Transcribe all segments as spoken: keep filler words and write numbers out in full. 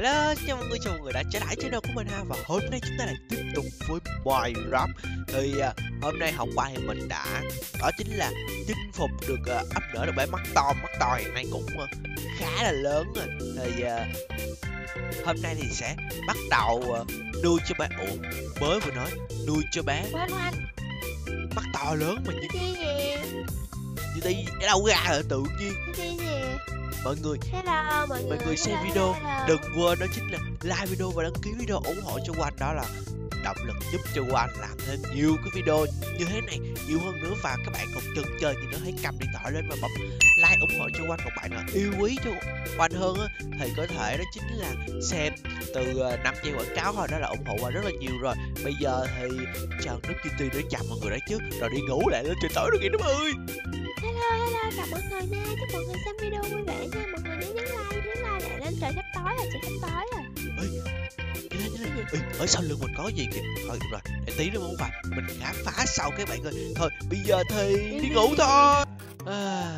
Hello, chào mọi người, chào mọi người đã trở lại channel của mình ha. Và hôm nay chúng ta lại tiếp tục với Minecraft. Thì uh, hôm nay hôm qua thì mình đã, đó chính là chinh phục được uh, ấp nở được bé mắt to. Mắt to hiện nay cũng uh, khá là lớn rồi. Thì uh, hôm nay thì sẽ bắt đầu uh, nuôi cho bé. Ủa, mới vừa nói nuôi cho bé mắt to lớn mà như như đi ở đâu ra rồi, tự nhiên. Mọi người Hello, mọi người, mọi người xem hello, video hello. đừng quên đó chính là like video và đăng ký video ủng hộ cho Quanh, đó là động lực giúp cho Quanh làm thêm nhiều cái video như thế này nhiều hơn nữa. Và các bạn còn chần chờ gì nữa, hãy cầm điện thoại lên và bấm like ủng hộ cho Quanh. Còn bạn nào yêu quý cho Quanh hơn á thì có thể đó chính là xem từ năm giây quảng cáo thôi, đó là ủng hộ Quanh rất là nhiều rồi. Bây giờ thì chào nước Chi Ti để chào mọi người đấy chứ, rồi đi ngủ lại lên trời tối rồi kìa đúng ơi. Hello, hello, chào mọi người nha, chúc mọi người xem video vui vẻ nha. Mọi người nhớ nhấn like, nhấn like để lên trời sắp tối rồi, trời sắp tối rồi. Ê, như thế, như thế. Ê, ở sau lưng mình có gì kìa. Thôi được rồi, để tí nữa muốn vào mình khám phá sau các bạn ơi. Thôi bây giờ thì đi ngủ thôi. À,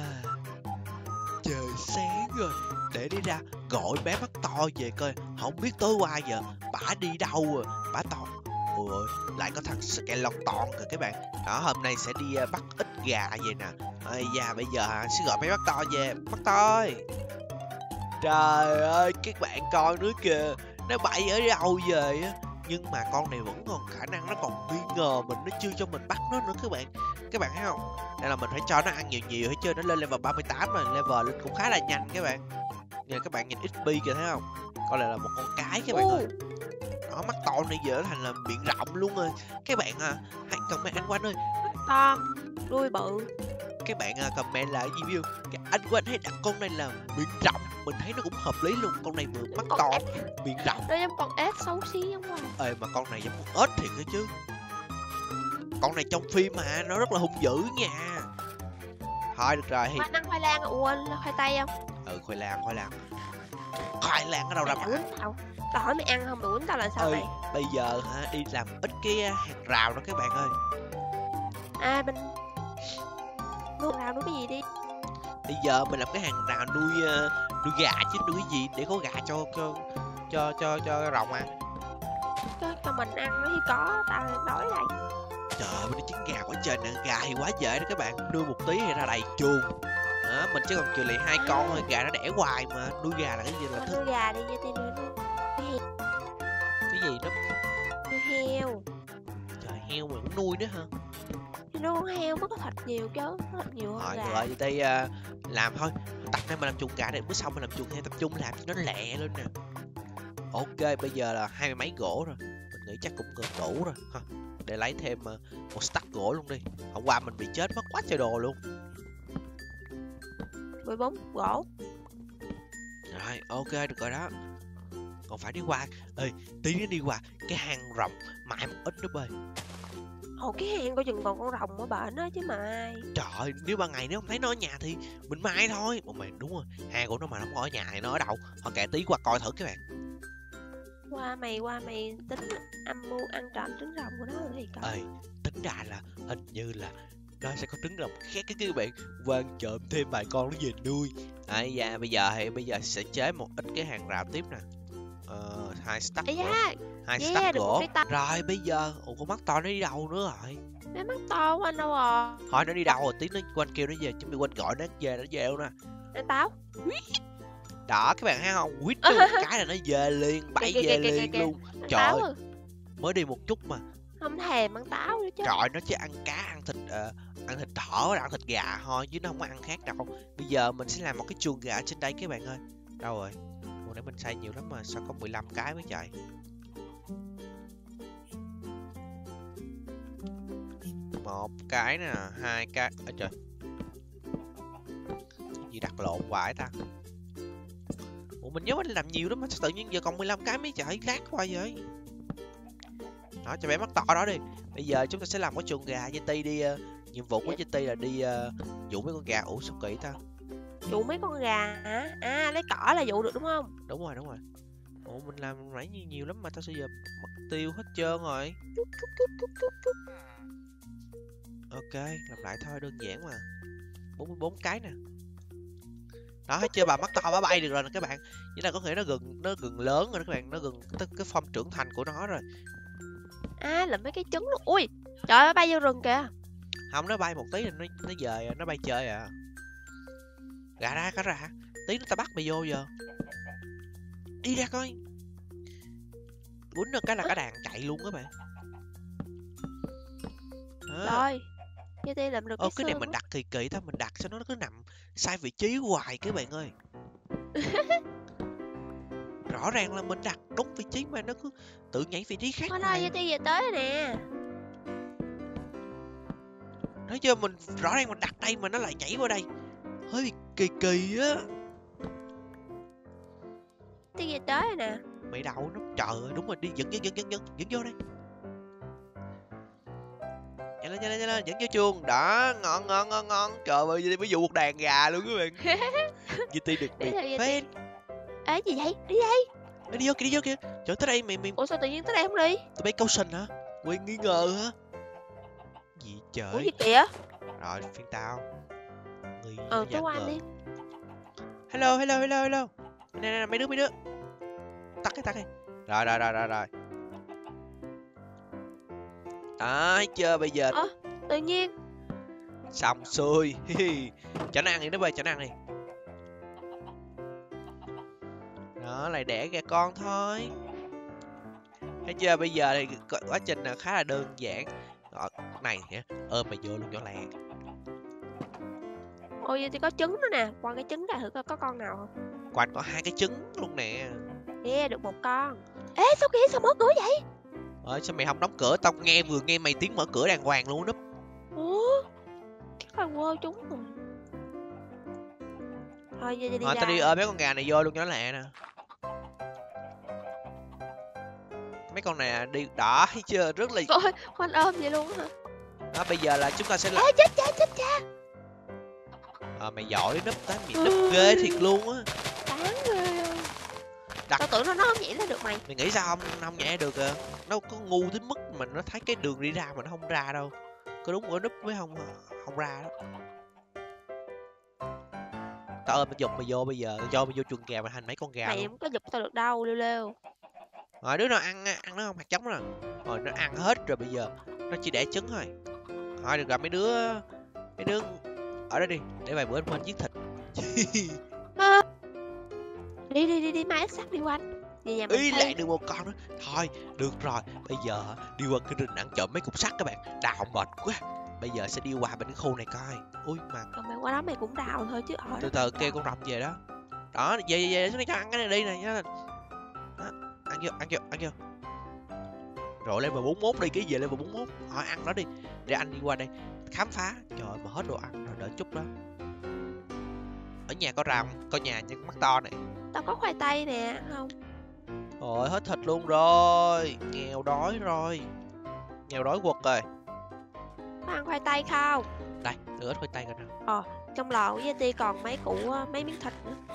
trời sáng rồi, để đi ra gọi bé mắt to về coi. Không biết tối qua giờ bả đi đâu rồi, bả to. Ôi ơi, lại có thằng skeleton kìa các bạn. Đó, hôm nay sẽ đi uh, bắt ít gà về nè. Ây da, bây giờ hả, sẽ gọi bé mắt to về. Mắt to ơi. Trời ơi, các bạn coi nữa kìa, nó bay ở đâu về á. Nhưng mà con này vẫn còn khả năng nó còn nghi ngờ mình, nó chưa cho mình bắt nó nữa các bạn. Các bạn thấy không? Đây là mình phải cho nó ăn nhiều nhiều hết trơn. Nó lên level ba mươi tám rồi, level lên cũng khá là nhanh các bạn. Nhìn các bạn nhìn ích pê kìa thấy không? Con này là một con cái các bạn ơi. Nó mắt to này giờ thành là miệng rộng luôn rồi. Các bạn à, hãy comment anh Quanh ơi. To, đuôi bự. Các bạn à, comment là cái gì biết không? Cái anh Quanh thấy đặt con này là miệng rộng, mình thấy nó cũng hợp lý luôn. Con này vừa mắt to, miệng rộng. Nó giống con ếch xấu xí giống không? Ê mà con này giống con ếch thiệt đó chứ. Con này trong phim mà nó rất là hung dữ nha. Thôi được rồi thì Anh ăn khoai lang, ủa khoai tây không? ừ, khoai lang, khoai lang. Khoai lang ở đâu ra mà? Tao tao hỏi mày ăn không, mày quýnh tao là sao vậy? Bây giờ hả, đi làm ít cái hàng rào đó các bạn ơi. À mình nuôi rào nuôi cái gì đi? Bây giờ mình làm cái hàng rào nuôi uh, nuôi gà chứ nuôi cái gì để có gà cho cho cho cho cho rồng à. Cho, cho mình ăn nó thì có, tao đói đây. Trời ơi, nó trứng gà quá trời nè. Gà thì quá dễ đó các bạn, nuôi một tí thì ra đầy chuồng. Đó, mình chỉ còn chừa lại hai con thôi, gà nó đẻ hoài mà. Nuôi gà là cái gì là thích. Nuôi gà đi cho tiên nuôi nuôi cái gì đó. Nuôi heo. Trời, heo mà cũng nuôi nữa hả? Nuôi con heo mới có thịt nhiều chứ, có thịt nhiều hơn gà. Rồi vậy đây uh, làm thôi. Tập này mình làm chuồng gà để bữa sau mình làm chuồng heo, tập trung làm cho nó lẹ lên nè. Ok, bây giờ là hai mươi mấy gỗ rồi, mình nghĩ chắc cũng gần đủ rồi ha. Để lấy thêm uh, một stack gỗ luôn đi. Hôm qua mình bị chết mất quá trời đồ luôn. mười bốn gỗ. Rồi, ok được rồi đó. Còn phải đi qua, ê, tí nữa đi qua cái hang rồng mãi một ít nữa bơi. Ồ, cái hang coi chừng còn con rồng ở bển đó chứ mà ai. Trời ơi, nếu ban ngày nếu không thấy nó ở nhà thì mình mai thôi. Ồ mày đúng rồi, hang của nó mà nó không ở nhà thì nó ở đâu? Họ kệ tí qua coi thử các bạn. Qua mày qua mày tính âm mưu ăn trộm trứng rồng của nó rồi thì coi. Ê, tính ra là hình như là nó sẽ có trứng rồng khác cái các bạn. Quan trộm thêm vài con nó về nuôi. Đấy, da, bây giờ thì bây giờ sẽ chế một ít cái hàng rào tiếp nè. Ờ, hai stack gỗ. Yeah, Hai yeah, stack gỗ. Ta... Rồi bây giờ, ủa con mắt to nó đi đâu nữa rồi? Bé mắt to của anh đâu rồi? Thôi nó đi đâu rồi, tí nó quanh kêu nó về, chuẩn bị quanh gọi nó về, nó về luôn nè. Anh táo. Đó các bạn thấy không? Quýt cho một cái là nó về liền, bay về liền luôn. Trời ơi, mới đi một chút mà không thèm ăn táo nữa chứ. Trời, nó chỉ ăn cá, ăn thịt, uh, ăn thịt thỏ, ăn thịt gà thôi chứ nó không có ăn khác đâu. Bây giờ mình sẽ làm một cái chuồng gà trên đây các bạn ơi. Đâu rồi? Ủa, để mình xây nhiều lắm mà sao có mười lăm cái mới chạy. Một cái nè, hai cái. Ôi trời, gì đặt lộn hoài ta. Ủa mình nhớ mình làm nhiều lắm mà sao tự nhiên giờ còn mười lăm cái mới chạy, khác quá vậy. Đó, cho bé mắt to đó đi. Bây giờ chúng ta sẽ làm cái chuồng gà. Gi ti đi, uh, nhiệm vụ của Gi ti là đi uh, dụ mấy con gà. Ủa sao kỹ ta? Dụ mấy con gà hả? À, lấy cỏ là dụ được đúng không? Đúng rồi, đúng rồi. Ủa mình làm nãy nhiều, nhiều lắm mà tao sao giờ mất tiêu hết trơn rồi. Ok, làm lại thôi, đơn giản mà. bốn mươi bốn cái nè. Đó, thấy chưa, bà mắt to bà bay được rồi nè các bạn. Nghĩa là có nghĩa nó gần nó gần lớn rồi đó các bạn, nó gần tới cái form trưởng thành của nó rồi. À là mấy cái trứng luôn. Ui trời ơi, bay vô rừng kìa. Không, nó bay một tí là nó nó về nó bay chơi à. Gà ra cá ra, tí nó ta bắt mày vô giờ. Đi ra coi. Quýnh được cái là cả đàn chạy luôn các bạn. Đó. Rồi như đây làm được Ô, cái cái này xương mình á. đặt kỳ kỳ ta, mình đặt sao nó cứ nằm sai vị trí hoài các bạn ơi. Rõ ràng là mình đặt đúng vị trí mà nó cứ tự nhảy vị trí khác Thôi thôi, hoài. như đây về tới rồi nè. Thấy chưa, mình rõ ràng mình đặt đây mà nó lại nhảy qua đây. Hơi bị kỳ kỳ á. Đi về tới rồi nè. Mày đậu nó, trời ơi, đúng rồi, đi dẫn dẫn dẫn dẫn dẫn dẫn vô đây. Nhanh lên nhanh lên nhanh lên, dẫn vô chuồng. Đó, ngon ngon ngon ngon. Trời ơi, đi mới dụ một đàn gà luôn các bạn. Di Ti được Đi biệt theo Di Ti. phết. Ê gì vậy? Đi đây. Ê, đi vô kìa, đi vô kìa. Trời, tới đây mày mày Ủa sao tự nhiên tới đây không đi? tụi bay câu sình hả? Quên nghi ngờ hả? Gì Ủa trời. gì kìa? Rồi, phiên tao. Nghi Ờ giả tôi qua ngờ. đi. Hello hello hello hello. Nè nè mấy đứa mấy đứa. Tắt cái tắt cái. Rồi rồi rồi rồi rồi. Đó, thấy chưa, bây giờ Ờ tự nhiên. xong xuôi. Cho nó ăn đi, nó bơi cho nó ăn đi. Đó, lại đẻ ra con thôi. Thấy chưa, bây giờ thì quá trình là khá là đơn giản. Rồi, này hả? Ôm mày vô luôn cho lẹ. Ôi vậy thì có trứng nữa nè. Qua cái trứng ra thử coi có con nào không. Quanh có hai cái trứng luôn nè. Yeah, được một con. Ê sao kìa, sao mở cửa vậy? Ơi sao mày không đóng cửa? Tao nghe vừa nghe mày tiếng mở cửa đàng hoàng luôn núp. Ủa chắc là quơ chúng rồi. Thôi vậy thì đi Thôi ra. tao đi ôm mấy con gà này vô luôn cho nó lẹ nè. Mấy con này đi đỏ thấy chưa, rất là. Ôi khoanh ôm vậy luôn hả? Đó, bây giờ là chúng ta sẽ làm. Ê chết cha chết cha. À, mày giỏi núp tới, mày núp ghê thiệt luôn á. Đáng ghê luôn. Đặt. Tao tưởng nó nó không nhảy lên được mày. Mày nghĩ sao không không nhảy được à? Nó có ngu tới mức mà nó thấy cái đường đi ra mà nó không ra đâu. Có đúng ở núp mới không không ra đó. Tao ơi, mày giục mày vô bây giờ, cho mày vô chuồng gà mà thành mấy con gà Mày luôn. không có giục tao được đâu, lêu lêu. Rồi đứa nào ăn ăn nó không hạt giống nè. Rồi nó ăn hết rồi, bây giờ nó chỉ đẻ trứng thôi. Thôi được rồi mấy đứa mấy đứa ở đây đi, để vài bữa anh quên giết thịt. À. Đi đi đi đi mai sắt đi quanh. Về nhà mình Ý thi. lại được một con nữa. Thôi được rồi, bây giờ đi qua cái rừng ăn trộm mấy cục sắt các bạn. Đào mệt quá. Bây giờ sẽ đi qua bên cái khu này coi. Ui mà Còn mày qua đó mày cũng đào thôi chứ ở từ đó. từ kêu con rồng về đó. Đó, về về về xuống đây cho ăn cái này đi này nhá. Đó, ăn vô ăn vô ăn vô. Rồi lên vào bốn mốt đi, cái gì lên vào bốn mốt. Hỏi ăn đó đi, để anh đi qua đây khám phá. Trời ơi, mà hết đồ ăn rồi, đợi chút đó. Ở nhà có rồng, có nhà nhưng mắt to này. Tao có khoai tây nè, ăn không? Ôi hết thịt luôn rồi, nghèo đói rồi. Nghèo đói quật rồi. Có ăn khoai tây không? Đây, đưa ít khoai tây coi nào. Trong lò của Yeti còn mấy củ ờ, mấy miếng thịt nữa.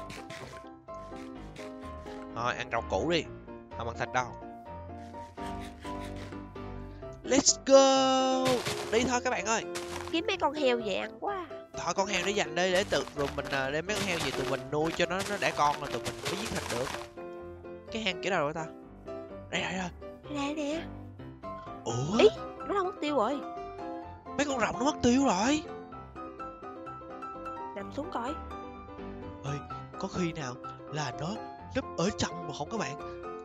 Thôi ăn rau củ đi, không ăn thịt đâu. Let's go. Đi thôi các bạn ơi. Kiếm mấy con heo về ăn quá. Thôi con heo để dành đây để tự rồi mình à, đem mấy con heo về tụi mình nuôi cho nó nó đẻ con là tụi mình mới giết thịt được. Cái hang kiểu nào rồi ta? Đây đây rồi. Nè nè. Ủa? Ý, nó đâu mất tiêu rồi. Mấy con rồng nó mất tiêu rồi. Nằm xuống coi. Ơi, có khi nào là nó núp ở trong mà không các bạn?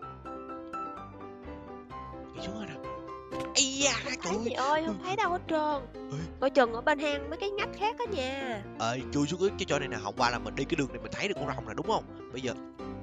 Đi xuống rồi nè. Ây da, Không trời thấy gì ơi. ơi, không thấy đâu hết trơn. Ê. Coi chừng ở bên hang mấy cái ngách khác đó nha. Ơi, chui xuống cái chỗ này nè, hôm qua là mình đi cái đường này mình thấy được con rồng nè đúng không? Bây giờ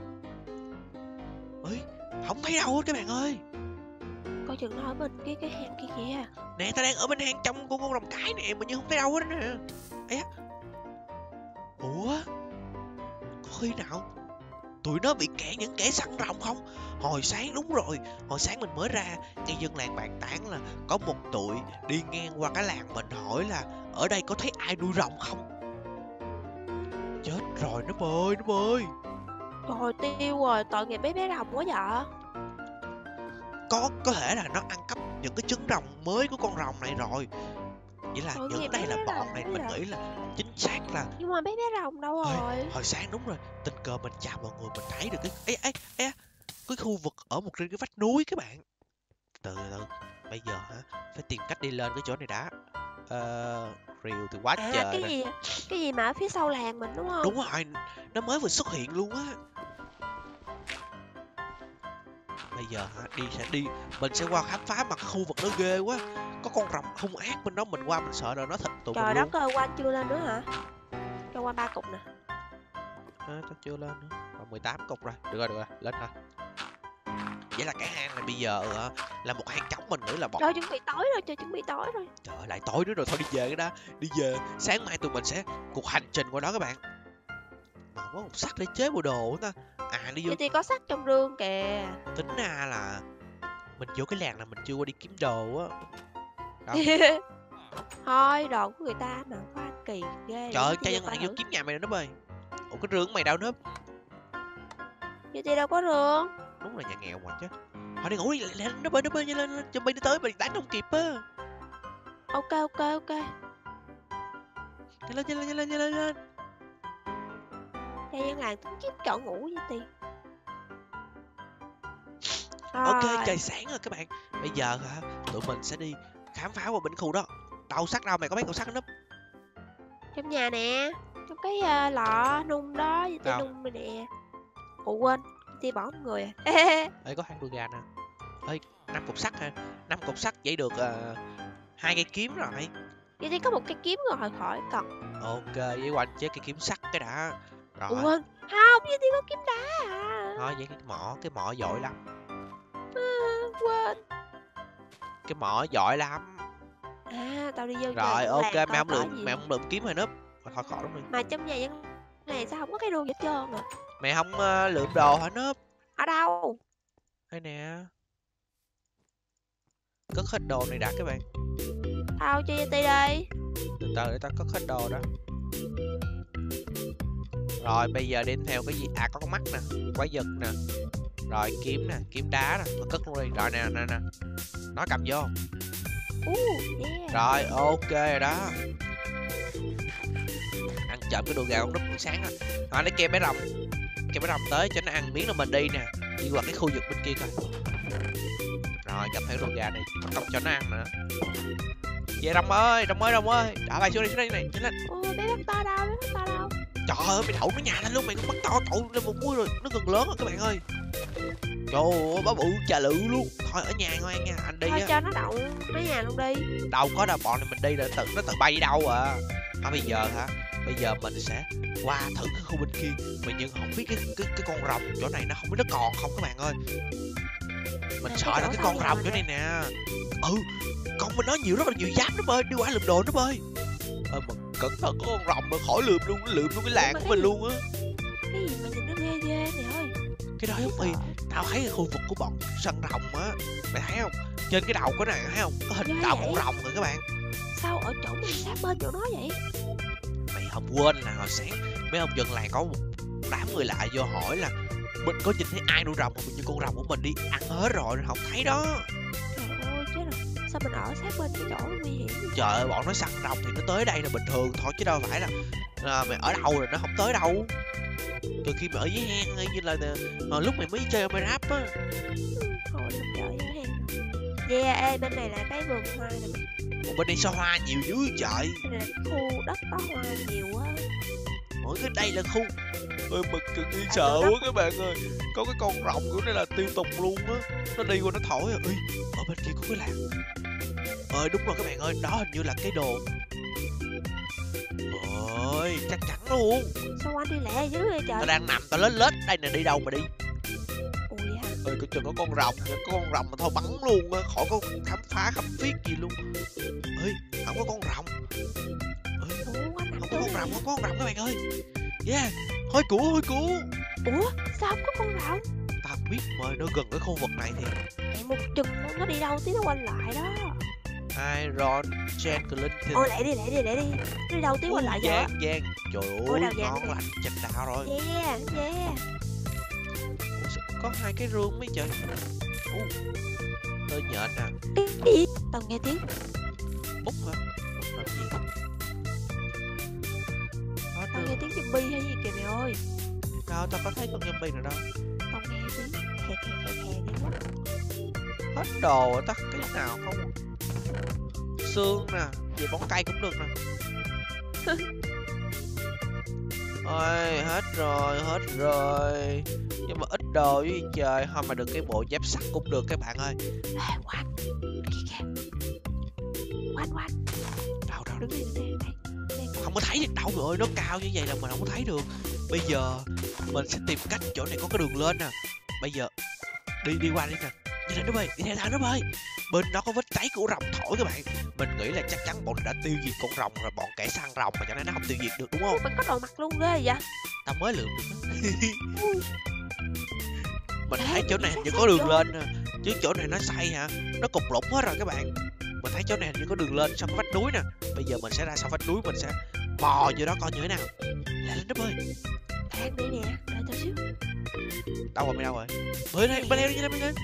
ơi, không thấy đâu hết các bạn ơi. Coi chừng nó ở bên cái cái hang kia kìa. Nè, ta đang ở bên hang trong của con rồng cái nè mà nhưng không thấy đâu hết nè. Ấy á. Ủa? Có khi nào tụi nó bị kẹt những kẻ săn rồng không? Hồi sáng đúng rồi, hồi sáng mình mới ra nghe dân làng bàn tán là có một tụi đi ngang qua cái làng mình hỏi là ở đây có thấy ai nuôi rồng không? Chết rồi nó ơi, nó ơi. Rồi tiêu rồi, tội nghiệp bé bé rồng quá vậy. Có có thể là nó ăn cắp những cái trứng rồng mới của con rồng này rồi. Vậy là Tội những nghiệp đây bé là bé bọn rồng này quá mình vậy. nghĩ là chính sáng là Nhưng mà mấy bé rồng đâu Ê, rồi? hồi sáng đúng rồi, tình cờ mình chào mọi người mình thấy được cái ấy ấy ấy cái khu vực ở một trên cái vách núi các bạn. Từ từ, bây giờ hả, phải tìm cách đi lên cái chỗ này đã. Ờ, rìu thì quá À trời cái rồi. gì cái gì mà ở phía sau làng mình đúng không? Đúng rồi, nó mới vừa xuất hiện luôn á. Bây giờ hả, đi sẽ đi, mình sẽ qua khám phá mà cái khu vực nó ghê quá. Có con rồng hung ác bên đó, mình qua mình sợ rồi nó thịt tụi mình Trời luôn. đất ơi, Quanh chưa lên nữa hả? Cho Quanh ba cục nè. À, tao chưa lên nữa. Còn mười tám cục rồi. Được rồi, được rồi, lên thôi. Vậy là cái hang này bây giờ uh, là một hang trống, mình nghĩ là bọn... Trời chuẩn bị tối rồi, trời chuẩn bị tối rồi. Trời ơi, lại tối nữa rồi, thôi đi về cái đó. Đi về, sáng mai tụi mình sẽ cuộc hành trình qua đó các bạn. Mà có một sắt để chế bộ đồ ta. À đi vô... Vậy thì có sắt trong rương kìa. Tính ra là mình vô cái làng là mình chưa qua đi kiếm đồ á. Thôi, đồ của người ta mà khoa kỳ ghê. Trời ơi, trai dân làng vô kiếm nhà mày rồi núp ơi. Ủa cái rương của mày đâu núp? Vậy thì đâu có rương. Đúng là nhà nghèo mà chứ. Thôi đi ngủ đi, lên núp ơi, núp ơi, nhanh lên, lên. Chuẩn bị đi tới, mày đánh không kịp á. Ok, ok, ok. Nhanh lên, nhanh lên, nhanh lên, nhanh lên, nhanh lên. Trai dân làng tính kiếm chỗ ngủ vậy thì. Ok, trời sáng rồi các bạn. Bây giờ hả, tụi mình sẽ đi khám phá qua bên khu đó. Đâu sắt đâu, mày có mấy cầu sắt núp? Trong nhà nè. Trong cái uh, lọ nung đó, vậy thì nung này nè. Ủa quên, thì bỏ một người à. Ê, có hang đùi gà nè. Ê, năm cục sắt ha. Năm cục sắt vậy được uh, hai cây kiếm rồi. Vậy thì có một cái kiếm rồi khỏi cần. Ok, với Quanh chế cây kiếm sắt cái đã. Rồi. Ủa quên, không, vậy thì có kiếm đá à. Thôi vậy cái mỏ, cái mỏ giỏi lắm. À, quên. Cái mỏ giỏi lắm. À, tao đi vô rồi ok, mày không lượm gì? mày không lượm kiếm rồi núp. Thôi khỏi lắm đi. Mà trong nhà dân này sao không có cái đồ gì hết trơn à? Mày không uh, lượm đồ hả núp? Ở đâu? Đây nè. Cất hết đồ này đã các bạn. Tao cho ti đây. Từ từ để tao cất hết đồ đó. Rồi bây giờ đem theo cái gì? À có con mắt nè, quái vật nè. Rồi kiếm nè, kiếm đá nè, nó cất luôn đi. Rồi nè nè nè. Nó cầm vô. Uh, yeah. Rồi ok rồi đó. Ăn chậm cái đồ gà con núp buổi sáng rồi. Rồi lấy kem bé rồng. Kem bé rồng tới cho nó ăn miếng là mình đi nè. Đi qua cái khu vực bên kia coi. Rồi cầm theo đồ gà này, bắt công cho nó ăn nữa. Về Rồng ơi, Rồng ơi, Rồng ơi. Trả bài xuống đây, xuống đây này, nhanh lên. Ôi bé bắt to đâu, bé bắt to đâu. Trời ơi, mày đậu nó nhà lên luôn, mày bắt to trộn lên một mũi rồi, nó gần lớn rồi các bạn ơi. Trời ơi, bá bự trà lự luôn. Thôi ở nhà ngoan nha, anh đi thôi á. cho nó đậu nó nhà luôn đi. Đâu có đâu, bọn này mình đi là tự nó tự bay đi đâu à. À bây giờ hả? Bây giờ mình sẽ qua thử cái khu bên kia. Mình nhưng không biết cái cái cái con rồng chỗ này nó không biết nó còn không các bạn ơi. Mình à, sợ là cái con rồng chỗ này nè. Ừ, con bên đó nhiều rất là nhiều giáp đó ơi, đi qua lượm đồ đó ơi. Ờ mà cẩn thận có con rồng mà khỏi lượm luôn, nó lượm luôn cái làng của mình luôn á. Cái gì mà nhìn nó ghê ghê này ơi. Cái đó giống y, tao thấy ở khu vực của bọn săn rồng á, mày thấy không? Trên cái đầu của nó thấy không? Có hình đầu con rồng rồi các bạn. Sao ở chỗ mình sát bên chỗ nó vậy? Mày không quên là hồi sáng mấy ông dân làng có một đám người lạ vô hỏi là mình có nhìn thấy ai nuôi rồng mà như con rồng của mình đi ăn hết rồi, không thấy đó. Trời ơi chết rồi, sao mình ở sát bên cái chỗ nguy hiểm? Trời ơi, bọn nó săn rồng thì nó tới đây là bình thường thôi chứ đâu phải là à, mày ở đâu rồi nó không tới đâu. Từ khi mày ở dưới hang như là mà lúc mày mới chơi Minecraft á. Thôi làm chợ dưới hang. Yeah, ê, bên này là cái vườn hoa nè. Ủa, bên đây sao hoa nhiều dữ trời. Đây là khu đất có hoa nhiều quá. Mỗi cái đây là khu ơi mà cực đi sợ quá các bạn ơi. Có cái con rồng của nó là tiêu tục luôn á. Nó đi qua nó thổi. Ê, ở bên kia có cái làng. Ơi đúng rồi các bạn ơi, đó hình như là cái đồ. Ôi chắc chắn luôn. Sao anh đi lẹ dữ vậy trời? Tao đang nằm tao lết lết đây nè, đi đâu mà đi. Ui hả? Ơi coi chừng có con rồng, có con rồng mà thôi bắn luôn á, khỏi có khám phá khám phiết gì luôn. Ơi không có con rồng. Ơi không có con rồng, không có con rồng các bạn ơi. Yeah, hôi của hôi của. Ủa sao không có con rồng? Tao biết mà nó gần cái khu vực này thì mẹ một chừng nó đi đâu tí nó quanh lại đó. Iron Chen Clinton. Ôi lẹ đi lẹ đi lẹ đi. Nó đi đâu tí quanh lại vậy? Giang Giang. Trời ơi ngon lành chành đào rồi. Yeah yeah. Ủa, sao có hai cái rương mấy trời. Ủa, hơi nhện nè. Cái gì? Tao nghe tiếng Út hả? Út làm gì? Tao nghe tiếng zombie hay gì kìa mày ơi. Đâu tao có thấy con zombie nào đâu. Tao nghe tiếng khè khè khè khè vậy quá. Hết đồ rồi, tắt cái nào không. Xương nè, về bóng cây cũng được nè. Ôi, hết rồi, hết rồi. Nhưng mà ít đồ với trời, thôi mà được cái bộ dép sắt cũng được các bạn ơi. À, Quanh, kìa kìa. Quanh, Quanh. Đâu đâu, Đứng đây, đứng đây, đây. không có thấy được đâu rồi ơi, nó cao như vậy là mình không có thấy được. Bây giờ mình sẽ tìm cách, chỗ này có cái đường lên nè. Bây giờ đi đi qua đi nè. Đi lên nó bơi, đi theo nó bơi. Bên đó có vết cháy của rồng thổi các bạn. Mình nghĩ là chắc chắn bọn đã tiêu diệt con rồng rồi, bọn kẻ săn rồng mà cho nên nó không tiêu diệt được đúng không? Mình có đồ mặt luôn ghê vậy. Tao mới lượm được đó. Mình Ê, thấy chỗ này hình như sao có đường vậy? lên nè. Chứ chỗ này nó xây hả? Nó cục lũng hết rồi các bạn. Mình thấy chỗ này hình như có đường lên sau cái vách núi nè. Bây giờ mình sẽ ra sau vách núi, mình sẽ bò vô đó coi như thế nào. Lên lên nó bơi. Đang đi nè, đợi tao xíu. Đâu rồi mày đâu rồi? Bơi đây, bơi leo đi lên, bơi lên.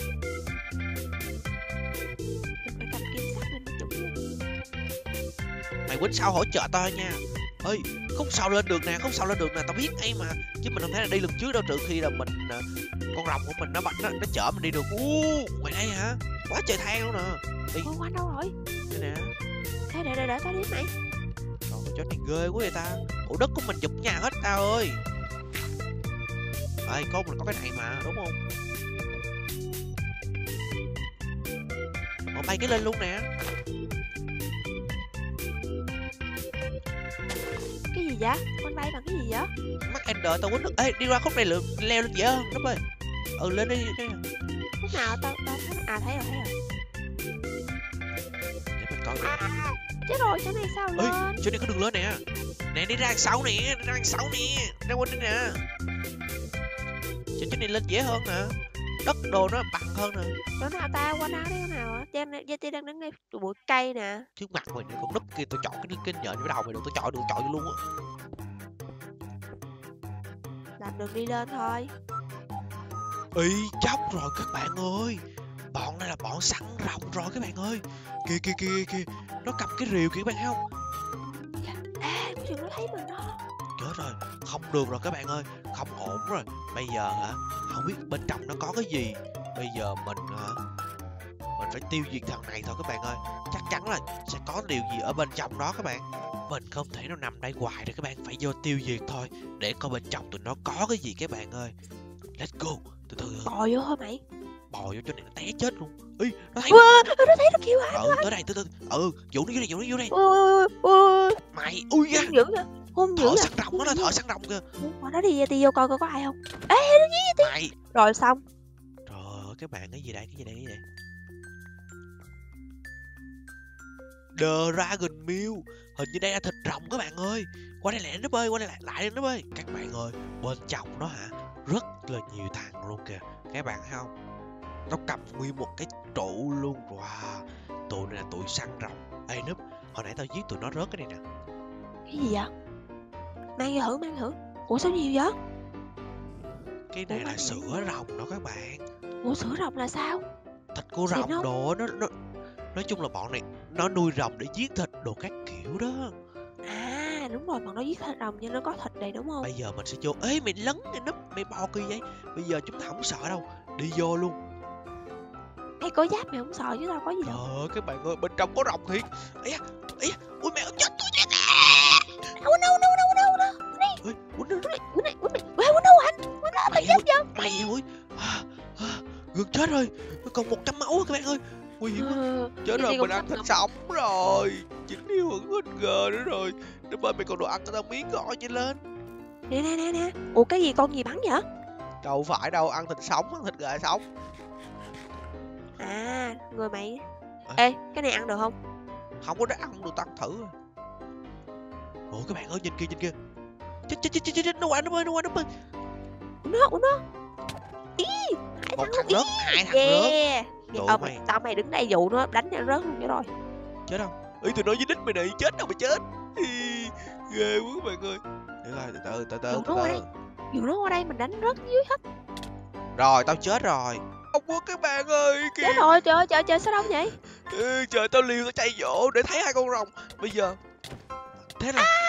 Mình phải cầm kim sắt lên đúng không? Mày quýnh sau hỗ trợ tao nha. Ơi, không sao lên được nè, không sao lên được nè, tao biết ấy mà. Chứ mình không thể là đi lần trước đâu, trừ khi là mình con rồng của mình nó nó, nó chở mình đi được. U, ngoài đây hả? Quá trời thang luôn nè. Đi. Ôi, Quanh đâu rồi? Đây nè. Thế đợi đợi đợi tao đi mày. Trời, chỗ này ghê quá vậy ta. Ủa đất của mình giục nhà hết tao ơi. Ê, có mình có cái này mà, đúng không? Ủa bay cái lên luôn nè. Cái gì vậy? Quanh bay bằng cái gì vậy? Mắt Ender tao quýnh được. Ê, đi qua khúc này lượm leo lên dễ hơn, đúng ơi. Ừ, lên đi. đi. Lúc nào tao tao thấy à thấy rồi thấy rồi. Để mình coi. À, chết rồi, chỗ này sao Ê, lên? chỗ này có đường lên nè. Nè, đi ra đằng sau nè, đi ra đằng sau nè. Ra quên đi nè. Chỗ chỗ này lên dễ hơn nè. Đất đồ nó bằng hơn nè. Chỗ nào ta? Quanh áo đi chỗ nào á? Giang Gia Ti đang đứng ngay bụi cây nè. Trước mặt mày này con núp kia, tao chọn cái cái nhện vào đầu mày được, tao chọn được chọn luôn á. Làm đường đi lên thôi. Ý chóc rồi các bạn ơi. Bọn này là bọn săn rồng rồi các bạn ơi. Kìa kìa kìa kìa. Nó cầm cái rìu kìa các bạn thấy không? À, cái chuyện nó thấy mình đó. Chết rồi, không được rồi các bạn ơi. Không ổn rồi. Bây giờ hả, không biết bên trong nó có cái gì. Bây giờ mình hả, mình phải tiêu diệt thằng này thôi các bạn ơi. Chắc chắn là sẽ có điều gì ở bên trong đó các bạn. Mình không thể nào nằm đây hoài được các bạn. Phải vô tiêu diệt thôi. Để coi bên trong tụi nó có cái gì các bạn ơi. Let's go. Từ từ. Bò vô thôi mày. Bò vô cho này nó té chết luôn. Ý, nó thấy. Ua, nó thấy nó kêu ai. Ừ, tới đây, từ từ. Ừ, dụ nó vô đây, dụ nó vô đây. Ui, ui, Mày, ui da. hung dữ kìa. Hung dữ Thợ kìa. săn rồng, nó là thợ săn rồng kìa. Qua đó đi, đi vô coi coi có ai không. Ê, nó nhí vậy Mày. rồi xong. Trời ơi, các bạn, cái gì đây, cái gì đây, cái gì đây? The Dragon Meal. Hình như đây là thịt rồng các bạn ơi. Qua đây lại nó bơi, qua đây lại lại nó bơi. Các bạn ơi, bên trong nó hả, rất là nhiều thằng luôn kìa. Các bạn thấy không? Nó cầm nguyên một cái trụ luôn. Wow, tụi này là tụi săn rồng. Ê Núp, hồi nãy tao giết tụi nó rớt cái này nè. Cái gì vậy? Mang vô thử, mang thử. Ủa sao nhiều vậy? Cái này là sữa rồng đó các bạn. Ủa sữa rồng là sao? Thịt của Xịn rồng không? đồ nó nó nói chung là bọn này nó nuôi rồng để giết thịt đồ các kiểu đó. À đúng rồi, bọn nó giết thịt rồng nhưng nó có thịt này đúng không? Bây giờ mình sẽ vô. Ê mày lấn mày Núp, mày bò kỳ vậy. Bây giờ chúng ta không sợ đâu, đi vô luôn. Mày có giáp mày không sợ chứ tao có gì đâu. Trời ơi các bạn ơi, bên trong có rồng thiệt. Ây da, ây da, ui mẹ ơi, chết tôi chết. Đâu đâu đâu đâu đâu đâu. Ê, quýnh đi. Quýnh này, quýnh này. Ê, quýnh đâu anh? Quýnh đâu mày Mày chết ơi, chưa? mày ơi. À, à, gần chết rồi. Còn một trăm máu rồi các bạn ơi. Nguy hiểm quá. Ừ, Chết đi rồi, đi mình con ăn sắp thịt sống rồi. Chính yêu vẫn hết gờ nữa rồi. Để ơi, mày còn đồ ăn cho tao miếng gọi nhanh lên. nè nè nè nè. Ủa cái gì con gì bắn vậy? Đâu phải đâu, ăn thịt sống, ăn thịt gà sống. À, người mày. À. Ê, cái này ăn được không? Không có để ăn được, tao ăn thử. Ủa các bạn ơi, nhìn kia nhìn kia. Chết chết chết chết chết, nó qua nó ơi, nó qua nó ơi. Uống nó, uống nó. Ý, hai Một thằng thằng luôn. rớt, hai thằng rớt. Yeah. Tụi Ờ, mày. mày, tao mày đứng đây dụ nó đánh cho nó rớt luôn cái rồi. Chết không? Ý tụi nó với đít mày này, chết đâu mà chết. Ý, ghê quá các bạn ơi. Để coi, từ từ từ từ Dụ từ nó qua từ. đây. Dụ nó qua đây mình đánh rớt dưới hết. Rồi tao chết rồi. Không quá các bạn ơi kìa. Chết rồi, trời ơi, trời trời sao đông vậy? Ừ, trời tao liều tao chạy dỗ để thấy hai con rồng. Bây giờ thế là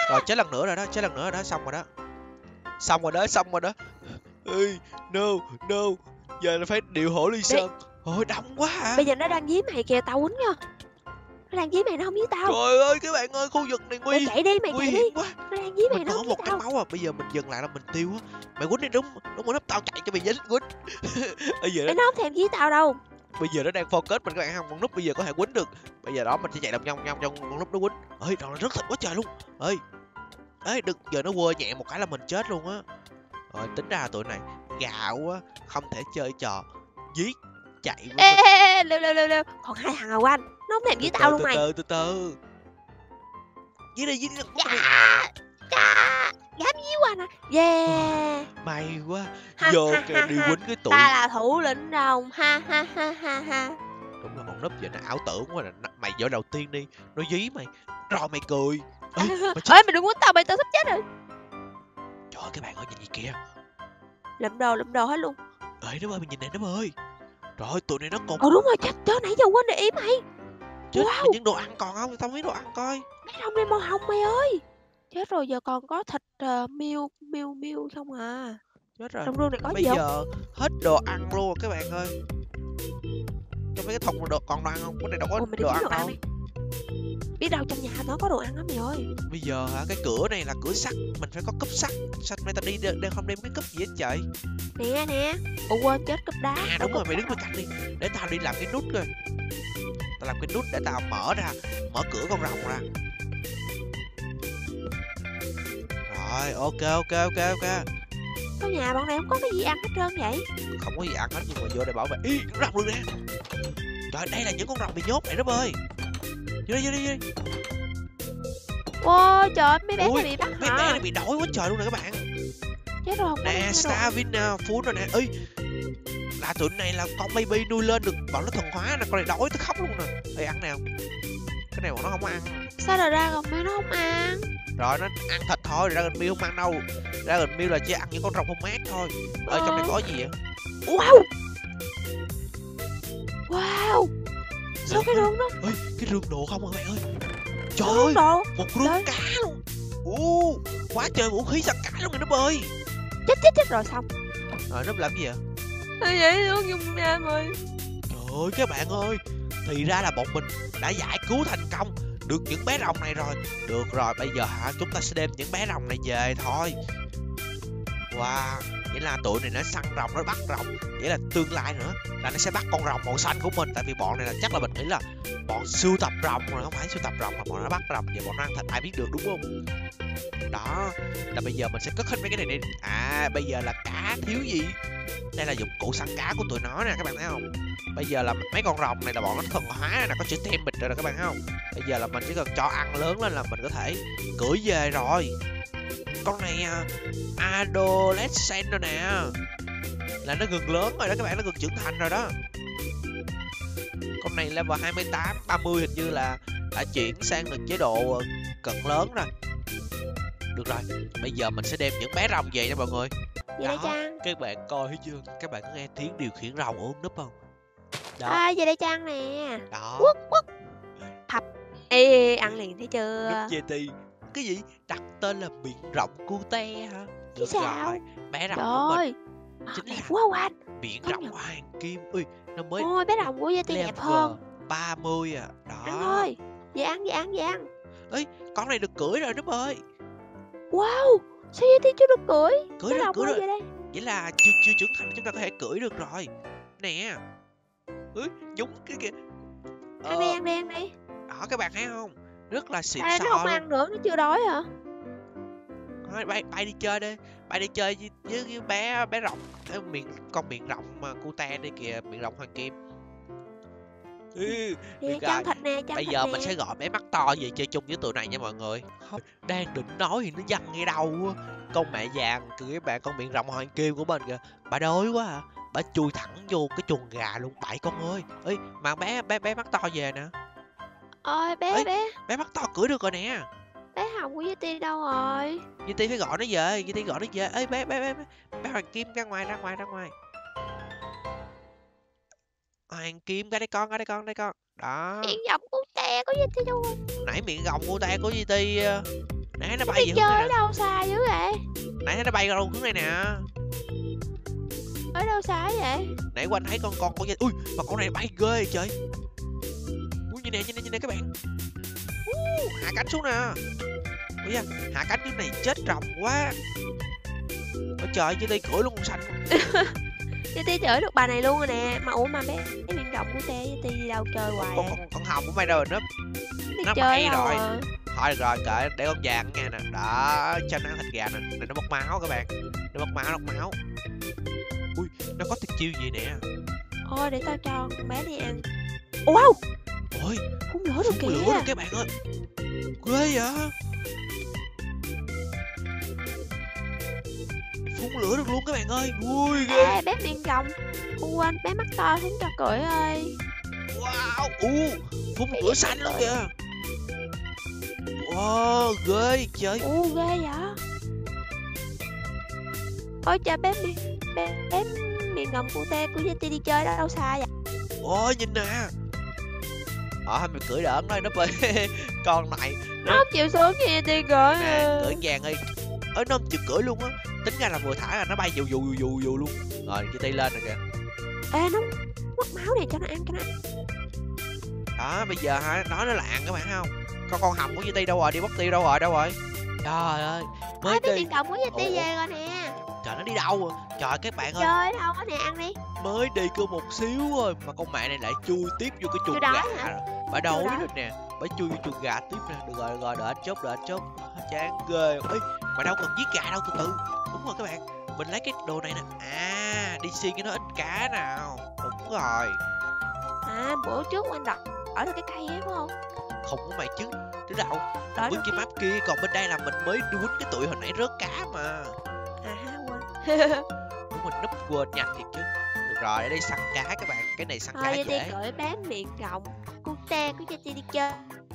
Rồi chết lần nữa rồi đó, chết lần nữa rồi đó, xong rồi đó. Xong rồi đó, xong rồi đó. Ê, no, no. Giờ nó phải điều hổ ly sơn. Ôi đông quá à. Bây giờ nó đang dí mày kìa, tao quýnh nha. Nó đang dí mày, nó không dí tao. Trời ơi các bạn ơi, khu vực này nguy Mày chạy đi, mày nguy chạy đi. hiểm quá. Nó đang dí mày, Mình nó còn có không dí một cái tao. máu à, bây giờ mình dừng lại là mình tiêu á. Mày quýnh đi, đúng đúng rồi, tao chạy cho mày dính quýnh. Bây giờ Ê, nó không thèm dí tao đâu. bây giờ nó đang focus mình các bạn không, con núp bây giờ có thể quýnh được. Bây giờ đó mình sẽ chạy đồng nhông nhông trong con núp nó quýnh. Ơi trời, nó rất thịt quá trời luôn. Ơi ê đừng, giờ nó quơ nhẹ một cái là mình chết luôn á. Rồi tính ra là tụi này gạo á, không thể chơi trò giết chạy với Ê, mình. ê, ê, lêu lêu lêu lêu. Còn hai thằng nào của anh, nó không thèm dí Từ tao từ, luôn từ mày. từ từ từ. Dí đi, dí đi. Dạ, dạ, dám dí qua nè. Yeah. May quá. Ha, Vô ha, kìa ha, đi ha. quýnh cái tụi. Ta là thủ lĩnh rồng. Ha ha ha ha ha. Đúng là con núp giờ nó ảo tưởng quá rồi. Mày vô đầu tiên đi, nó dí mày rồi mày cười. Ê, mày chết. Ê, mày đừng quýnh tao, mày tao sắp chết rồi. Trời ơi các bạn ơi, nhìn gì kìa. Lụm đồ, lụm đồ hết luôn. Ê nó ơi, mày nhìn này nó ơi. Trời ơi tụi này nó còn Ồ đúng rồi, chết, chết nãy giờ quên để ý mày. chết. Wow. Mày những đồ ăn còn không? Tao biết đồ ăn coi. Mấy rồng này màu hồng mày ơi. Chết rồi, giờ còn có thịt uh, miêu miêu miêu không à. Chết rồi. Trong rương này có Bây gì không? giờ hết đồ ăn luôn rồi các bạn ơi. Trong mấy cái thùng đồ còn đồ ăn không? Cái này đâu có Ồ, mày đi đồ kiếm ăn đồ ăn đâu. đi. Biết đâu trong nhà nó có đồ ăn á mày ơi. Bây giờ hả, cái cửa này là cửa sắt, mình phải có cúp sắt. Sao mày tao đi đang không đem cái cúp gì hết trời. Nè nè. Ủa quên, chết cúp đá. À Đâu đúng có rồi, mày cúp đứng bên cạnh đi. Để tao đi làm cái nút coi. Tao làm cái nút để tao mở ra, mở cửa con rồng ra. Rồi, ok ok ok ok. Sao nhà bọn này không có cái gì ăn hết trơn vậy? Không có gì ăn hết nhưng mà vô đây bảo vệ. Ý, con rồng luôn nè. Trời, đây là những con rồng bị nhốt này đó ơi. Vô đi, vô đi, vô đi. Ôi trời ơi, mấy bé Ui, này bị bắt Mấy bé hả? này bị đói quá trời luôn nè các bạn. Chết rồi, không có Nè, đồ ăn. Starvin nè, Full rồi nè. Ê, là tụi này là con baby nuôi lên được, bọn nó thuần hóa nè, con này đói tới khóc luôn nè. Ê, ăn nào. Cái này bọn nó không ăn. Sao rồi ra còn mấy nó không ăn? Rồi nó ăn thịt thôi, Dragon Meal không ăn đâu. Dragon Meal là chỉ ăn những con rồng không mát thôi. Ơi trong này có gì vậy? Wow. Wow. Sao cái rương đó? Ê, cái rương đồ không à các bạn ơi. Trời Rương ơi, đồ. một rương Trời. cá luôn. Ú, quá trời vũ khí săn cá luôn rồi nó ơi. Chết chết chết rồi xong. Rồi nó làm gì vậy? Thôi vậy luôn dùng em ơi. Trời ơi các bạn ơi, thì ra là bọn mình đã giải cứu thành công được những bé rồng này rồi. Được rồi, bây giờ hả, chúng ta sẽ đem những bé rồng này về thôi. Wow, vậy là tụi này nó săn rồng, nó bắt rồng. Vậy là tương lai nữa là nó sẽ bắt con rồng màu xanh của mình. Tại vì bọn này là chắc là mình nghĩ là bọn sưu tập rồng rồi, không phải sưu tập rồng mà bọn nó bắt rồng. Vậy bọn nó ăn thịt ai biết được đúng không? Đó, là bây giờ mình sẽ cất hết mấy cái này đi. À, bây giờ là cá thiếu gì? Đây là dụng cụ săn cá của tụi nó nè, các bạn thấy không? Bây giờ là mấy con rồng này là bọn nó thuần hóa là có chữ tem bịch rồi nè các bạn thấy không? Bây giờ là mình chỉ cần cho ăn lớn lên là mình có thể cưỡi về rồi. Con này à, adolescent rồi nè, là nó gần lớn rồi đó các bạn, nó gần trưởng thành rồi đó. Con này level hai mươi tám, ba mươi hình như là đã chuyển sang được chế độ cận lớn rồi. Được rồi, bây giờ mình sẽ đem những bé rồng về nha mọi người. Vậy đây Trang. Các bạn coi thấy chưa? Các bạn có nghe tiếng điều khiển rồng ở núp không? Đó. À, vậy đây Trang nè. Đó. Quất quất. Thập. Ê, ê, ăn liền thấy chưa? Núp giê tê. Cái gì? Đặt tên là miệng rộng cute hả? Được sao? rồi. Bé rồng Trời của mình ơi. chính Đẹp là quá anh. miệng Công rộng nhận. hoàng kim. Ui, nó mới Ôi bé rồng của Gia Tiên đẹp hơn. ba mươi à. Ăn Đó. thôi. Vậy ăn, vậy ăn, vậy ăn. Con này được cưỡi rồi Núp ơi. Wow. Sao Gia Tiên chưa được cưỡi? Cưỡi Bé rồi, rồng cưỡi ơi rồi. vậy đây. Vậy là chưa chưa trưởng thành, chúng ta có thể cưỡi được rồi. Nè. Ui, nhúng cái kìa. Ăn đi, ăn đi, ăn đi. Đó các bạn thấy không? Rất là xịn À, sò nó không luôn. ăn nữa, nó chưa đói hả? Thôi, bay bay đi chơi đi, bay đi chơi với, với, với bé bé rồng. Ê, miệng con miệng rồng mà cute đây kìa, miệng rồng hoàng kim. Ừ, Nè, được cho ăn rồi. thịt nè, cho ăn Bây thịt giờ nè. mình sẽ gọi bé mắt to về chơi chung với tụi này nha mọi người. Không, đang định nói thì nó văng ngay đâu á. Con mẹ vàng kìa bạn, con miệng rồng hoàng kim của mình kìa. Bà đói quá à. Bà chui thẳng vô cái chuồng gà luôn, bậy con ơi. Ê, mà bé bé bé mắt to về nè. Ôi bé Ê. bé, Bé mắt to cưỡi được rồi nè. bé Hồng của Gia Tiên đâu rồi? Duy Ti phải gọi nó về, Duy Ti gọi nó về. Ê bé bé bé bé, bé Hoàng Kim ra ngoài ra ngoài ra ngoài. Hoàng Kim ra đây con, ra đây con, đây con. Đó. Miệng giọng của tè có Gia Tiên đâu rồi? Nãy miệng gồng của ta của Duy Ti Nãy nó Nó bay đi về hướng chơi này ở nè. đâu xa dữ vậy? Nãy nó bay ra hướng này nè. Ở đâu xa vậy? Nãy quanh thấy con con con ui mà con này bay ghê trời. Ui nhìn nè nhìn nè nhìn nè các bạn. Uh, hạ cánh xuống nè. Ui da, hạ cánh cái này chết rồng quá. Ôi trời chứ đi cưỡi luôn con xanh. Chị Ti chửi được bà này luôn rồi nè. Mà ủa mà bé cái miệng rộng của Tê với Ti đi đâu chơi hoài Con à? con con hồng của mày đâu rồi nó Đi nó chơi bay đâu rồi. à? Thôi được rồi kệ để con vàng nghe nè. Đó cho nó ăn thịt gà nè. Này nó mất máu các bạn. Nó mất máu nó mất máu. Ui nó có tuyệt chiêu gì nè. Thôi để tao cho con bé đi ăn. Wow, Ôi phun lửa được phun lửa kìa. luôn các bạn ơi. Ghê vậy. Phun lửa được luôn các bạn ơi. Ui ghê. Ê bé miệng rộng. Ui quên bé mắt to không cho cười ơi. Wow, u phun lửa xanh luôn kìa. Wow, ghê trời. U ghê vậy. Ôi trời bé miệng bé, bé miệng rộng của Tê của Ti đi chơi đó đâu xa vậy? Ôi nhìn nè. Ờ mày cưỡi đỡ thôi nó bơi. Con này Nó không chịu xuống gì Ti cười. nè cưỡi vàng ơi. Ơi nó không chịu cưỡi luôn á. Tính ra là vừa thả là nó bay dù dù dù dù luôn. Rồi cái tay lên rồi kìa. Ê nó mất máu này cho nó ăn cho nó ăn. Đó bây giờ hả nó nó lạng các bạn thấy không. Con con hồng của Duy Ti đâu rồi đi bóc tiêu đâu rồi đâu rồi. Trời ơi mới Ôi bé đi. miệng rộng của Ti Ủa? về rồi nè. Trời nó đi đâu rồi. Trời các bạn ơi Chơi đâu có nè ăn đi. mới đi có một xíu thôi mà con mẹ này lại chui tiếp vô cái chuồng Chưa đói gà hả? rồi. Bà đói Chưa đói. rồi nè. Bà chui vô chuồng gà tiếp nè. Được rồi được rồi đợi anh chốt đợi anh chốt. Chán ghê. Ê mà đâu cần giết gà đâu từ từ. Đúng rồi các bạn. Mình lấy cái đồ này nè. À đi xiên cho nó ít cá nào. Đúng rồi. À bữa trước anh đọc ở được cái cây ấy phải không? Không có mày chứ. Chứ đâu. Đợi Bên được cái cái... map kia còn bên đây là mình mới quýnh cái tụi hồi nãy rớt cá mà. À ha quên. Đúng mình núp quên nhanh thiệt chứ. Được rồi để đây săn cá các bạn. Cái này săn cá Thôi Ti dễ. cởi bé miệng rộng của Tê của Ti đi chơi.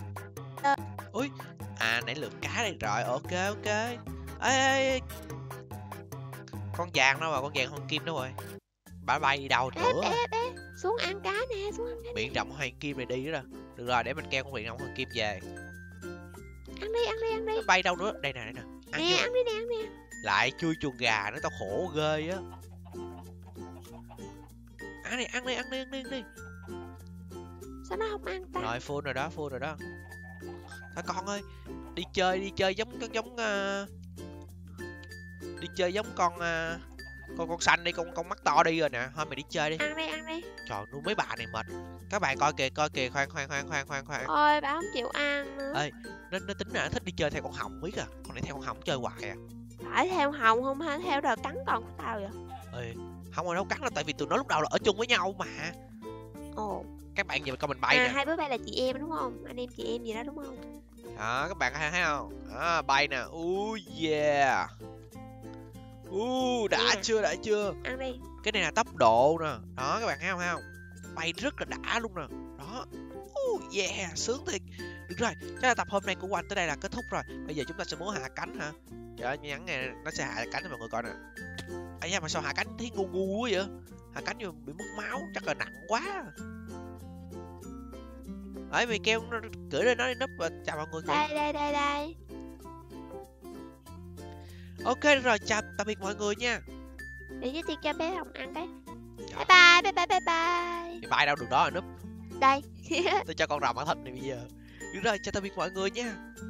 À nãy lượm cá đây rồi. Ok ok. Ê ê ê. Con vàng đâu mà con vàng con kim đâu rồi. Bà bay đi đâu Ê nữa. bé bé xuống ăn cá nè xuống ăn cá. Miệng rộng hoàng kim này đi đó rồi. Được rồi để mình kêu con miệng rộng hoàng kim về. Ăn đi ăn đi ăn đi. Nó bay đâu nữa. Đây nè đây nè. Ăn Nè vô. ăn đi nè ăn nè. Lại chui chuồng gà nữa tao khổ ghê á. Ăn đi ăn đi ăn đi ăn đi ăn đi. Sao nó không ăn ta? Rồi full rồi đó full rồi đó. Thôi con ơi. Đi chơi đi chơi giống giống giống uh... đi chơi giống con uh... con con xanh đi con con mắt to đi rồi nè. Thôi mày đi chơi đi. Ăn đi ăn đi. Trời nuôi mấy bà này mệt. Các bạn coi kìa coi kìa khoan khoan khoan khoan khoan khoan. Ôi bà không chịu ăn nữa. Ê nó nó tính là nó thích đi chơi theo con hồng biết à. Con này theo con hồng chơi hoài à. Phải theo hồng không hả? Theo đờ cắn con của tao vậy? Ê không rồi đâu cắn là tại vì tụi nó lúc đầu là ở chung với nhau mà. Ồ. Các bạn về coi mình bay À nè. hai đứa bay là chị em đúng không? Anh em chị em gì đó đúng không? Đó các bạn thấy thấy không. Đó, bay nè. Uh yeah. Uh đã Yeah. chưa đã chưa. Ăn đi. Cái này là tốc độ nè. Đó các bạn thấy không thấy không. Bay rất là đã luôn nè. Đó. Uh yeah sướng thiệt. Được rồi chắc là tập hôm nay của anh tới đây là kết thúc rồi. Bây giờ chúng ta sẽ muốn hạ cánh hả. Trời ơi nhắn nghe nó sẽ hạ cánh cho mọi người coi nè. Ây da mà sao hạ cánh thấy ngu ngu quá vậy. Hạ cánh như bị mất máu chắc là nặng quá. Ấy mày kêu nó gửi lên nó đi núp và chào mọi người. Đây đây đây đây. Ok rồi chào tạm biệt mọi người nha. Để với Ti cho bé Hồng ăn cái. Trời. Bye bye bye bye bye bye. Thì bay đâu được đó rồi núp. Đây. Tôi cho con rồng ăn thịt này bây giờ. Được rồi chào tạm biệt mọi người nha.